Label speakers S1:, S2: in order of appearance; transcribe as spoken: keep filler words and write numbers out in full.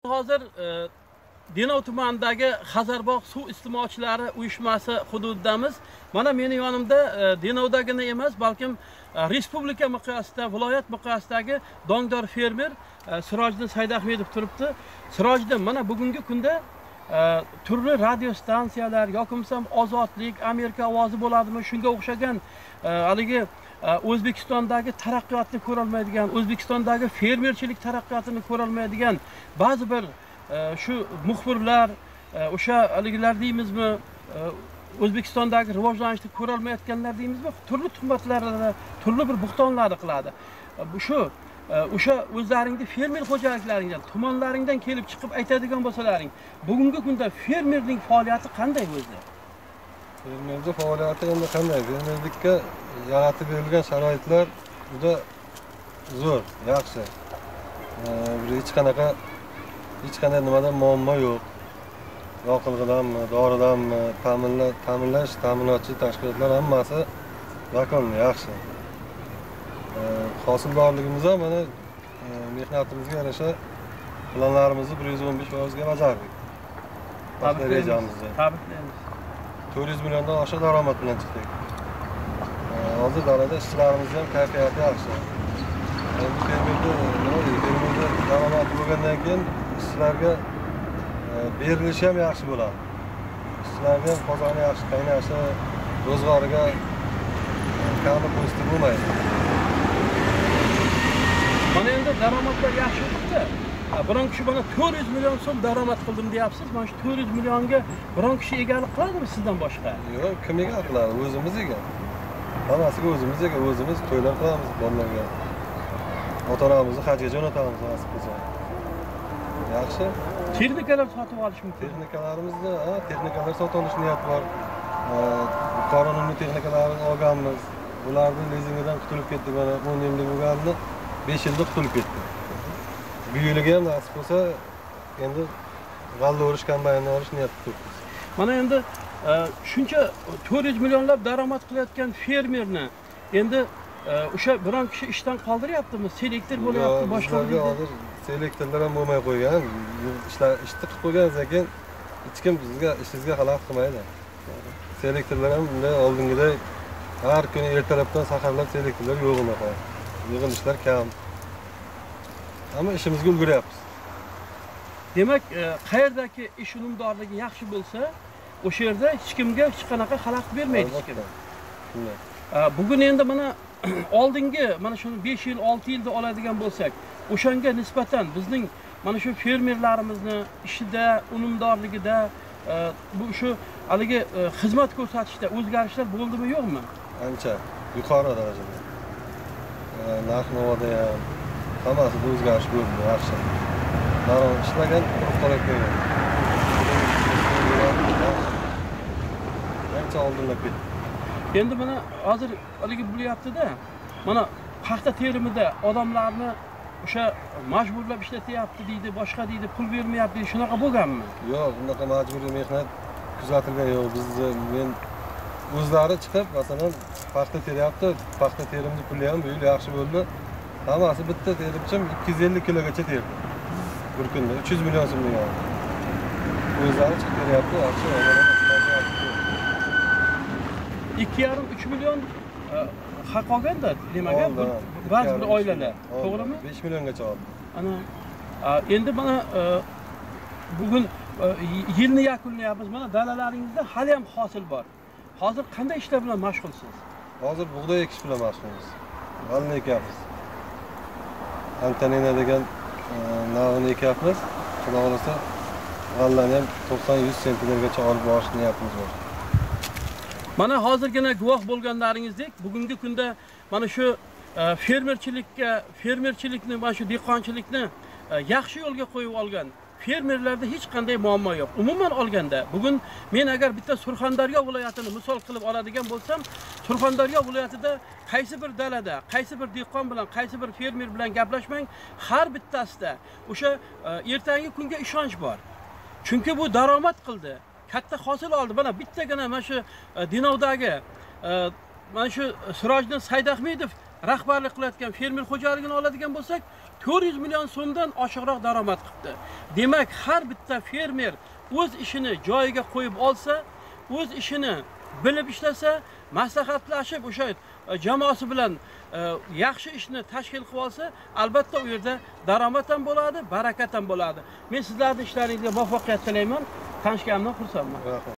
S1: Hozir Denov tumanidagi Xazarbog' suv iste'molchilari uyushmasi hududidamiz. Mana meni yonimda Denovdagina emas, balkim respublika miqyosida, viloyat miqyosidagi dongdor fermer Sirojiddin Saidahmedov turibdi. Sirojiddin, mana bugungi kunda turli radio stansiyalar yoki bo'lmasam Ozodlik, Amerika ovozi bo'ladimi, shunga o'xshagan haligi O'zbekistondagi taraqqiyotni ko'ra olmaydigan, O'zbekistondagi fermerchilik taraqqiyotini ko'ra olmaydigan ba'zi bir shu muxbirlar, o'sha haligilar deymizmi, O'zbekistondagi rivojlanishni ko'ra olmayotganlar deymizmi, turli tuhmatlarni, turli bir buxtonlarni qiladi. Bu shu o'sha o'zlaringni fermer xo'jaliklaringdan, tumanlaringdan kelib chiqib aytadigan bo'lsalaring, bugungi kunda fermerning faoliyati qanday o'zi?
S2: Fermerning faoliyati endi qanday? Fermerlikka yaratib berilgan sharoitlar juda zo'r, yaxshi. Hech qanaqa hech qanday nimadan muammo yo'q. Yoqilg'idanmi, doridanmi, ta'minlash, ta'minlash, ta'minotchi tashkilotlar hammasi vakolatli, yaxshi. Hosildorligimiz ham mana mehnatimizga yarasha planlarimizni bir yuz o'n besh foizga bajardik. Paxta rejamizda.
S1: Tabriklaymiz.
S2: to'rt yuz milliondan oshiq daromad bilan chiqdik. Hozir dalada ishchilarimiz ham kayfiyati yaxshi. Endi fermerda nima deydi? Fermerda daromad bo'lgandan keyin ishchilarga berilishi ham yaxshi bo'ladi. Ishchilarga ham qozoni yaxshi qaynashi, ro'zg'origa kamlik qo'yishni bo'lmaydi.
S1: Mana endi daromadlar yaxshi chiqdi. Biron kishi bana to'rt yuz million so'm daromad qildim deyapsiz. Mana shu to'rt yuz millionga biron kishi egalik qiladimi sizdan boshqa?
S2: Yo'q, kim egalik qiladi? O'zimiz ega. Hammasiga o'zimiz ega, o'zimiz to'ylar qilamiz bolalarga. Ota-onamizni hajga jo'natamiz nasib qilsa. Yaxshi.
S1: Texnikalar sotib olish mumkin.
S2: Texnikalarimizni, ha, texnikalar sotib olish niyat bor. Qonuniy texnikalarni olganmiz. Ularni lizingidan qutulib ketdik. Mana o'n yillik bo'lganini besh yilda qutulib ketdik. Bu yiliga ham nasib bo'lsa, endi g'alla o'rish kombaynini olish niyatida turibmiz.
S1: Mana endi shuncha to'rt yuz millionlab daromad qilayotgan fermerni endi o'sha biron kishi ishdan qoldiryaptimi? Selektor bo'lyapti, boshqa
S2: bizlarga hozir selektorlar ham bo'lmay qo'ygan. Ishlar ishni qilib qo'ygan, lekin hech kim bizga ishimizga xalaqit qilmaydi. Selektorlar ham bunday oldingidek har kuni ertalabdan saharlab selektorlar yo'q unaqa. Yig'ilishlar kam. Ammo ishimizga ulguryapmiz.
S1: Demak, qayerdagi ish unumdorligi yaxshi bo'lsa, o'sha yerda hech kimga hech qanaqa xalaqit bermaydi hech kim.
S2: Shunday.
S1: Bugun endi mana oldingi mana shuni besh yil, olti yilda oladigan bo'lsak, o'shanga nisbatan bizning mana shu fermerlarimizni ishida, unumdorligida, bu shu haligi xizmat ko'rsatishda o'zgarishlar bo'ldimi, yo'qmi?
S2: Ancha yuqori darajada. Narx-navoda ham hammasida o'zgarish bo'ldi, yaxshi. Daromad ishlagan turib qolayotgan. Ancha oldinlab ketdi.
S1: Endi mana hozir haligi bo'lyapti-da, mana paxta terimida odamlarni o'sha majburlab ishlatyapti deydi, boshqa deydi, pul bermayapti, shunaqa bo'lganmi?
S2: Yo'q, bunaqa majburiy mehnat kuzatilgan yo'q. Bizni men o'zlari chiqib, masalan, paxta teryapti, paxta terimni puli ham bu yil yaxshi bo'ldi. Hammasi bitta teribchim ikki yuz ellik kilogacha terdi. Bir kunda uch yuz million so'm degan. O'zlari chiqib teryapti, yaxshi
S1: ikki yarim uch million haq olganda, demak, ba'zi bir oilalar, to'g'rimi?
S2: besh milliongacha oldi.
S1: Ana endi mana bugun yilni yakunlayapmiz. Mana dalalaringizda hali ham hosil bor. Hozir qanday ishlar bilan mashg'ulsiz?
S2: Hozir bug'doy ekish bilan mashg'ulmiz. G'alla ekyapmiz. Antanina degan navini ekyapmiz. Xudo xolasa, g'allani ham to'qson yuz sentimetrgacha olib borish niyatimiz bor.
S1: Mana hozirgina guvoh bo'lganlaringizdek, bugungi kunda mana shu fermerchilikka, fermerchilikni, mana shu dehqonchilikni yaxshi yo'lga qo'yib olgan fermerlarda hech qanday muammo yo'q. Umuman olganda, bugun men agar bitta Surxondaryo viloyatini misol qilib oladigan bo'lsam, Surxondaryo viloyatida qaysi bir dalada, qaysi bir dehqon bilan, qaysi bir fermer bilan gaplashmang, har bittasida o'sha ertangi kunga ishonch bor. Chunki bu daromad qildi. Katta hosil oldi. Mana bittagina mana shu Denovdagi mana shu Sirojiddin Saidahmedov rahbarlik qilayotgan fermer xo'jaligini oladigan bo'lsak, to'rt yuz million so'mdan oshiqroq daromad qilibdi. Demak, har bitta fermer o'z ishini joyiga qo'yib olsa, o'z ishini bilib ishlasa, maslahatlashib o'sha jamoasi bilan yaxshi ishni tashkil qilib olsa, albatta u yerda daromad ham bo'ladi, barakat ham bo'ladi. Men sizlarning ishlaringizga muvaffaqiyat tilayman. Tanishganimdan xursandman.